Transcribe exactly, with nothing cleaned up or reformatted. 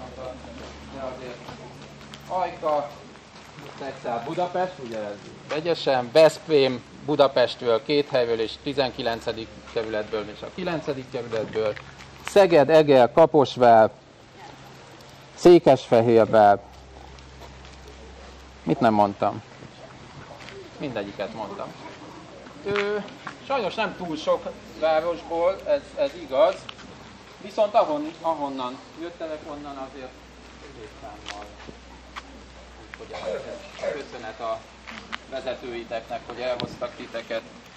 mondta, de azért Ajka, Texel, Budapest, ugye ez vegyesen, Veszprém, Budapestről, két helyről és tizenkilencedik kerületből és a kilencedik kerületből, Szeged, Eger, Kaposvár, Székesfehérvár, mit nem mondtam? Mindegyiket mondtam. Ő, sajnos nem túl sok városból, ez, ez igaz, viszont ahon, ahonnan jöttelek, onnan azért középszámmal. Úgyhogy köszönet a vezetőiteknek, hogy elhoztak titeket.